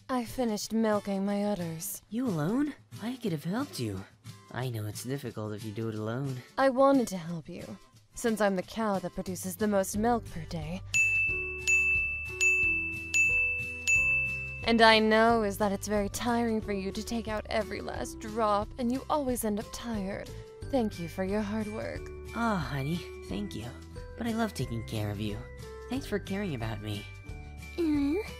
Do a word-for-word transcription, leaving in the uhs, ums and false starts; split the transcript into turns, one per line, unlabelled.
I finished milking my udders.
You alone? I could have helped you. I know it's difficult if you do it alone.
I wanted to help you, since I'm the cow that produces the most milk per day. And I know is that it's very tiring for you to take out every last drop, and you always end up tired. Thank you for your hard work.
Oh, honey, thank you. But I love taking care of you. Thanks for caring about me.
Mm.